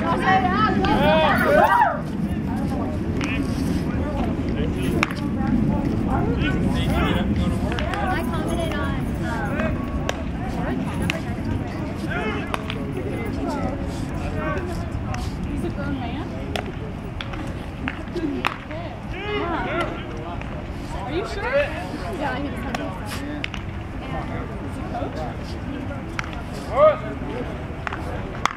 commented on he's a grown man? Yeah. Are you sure? Yeah, I think so. Is he coach?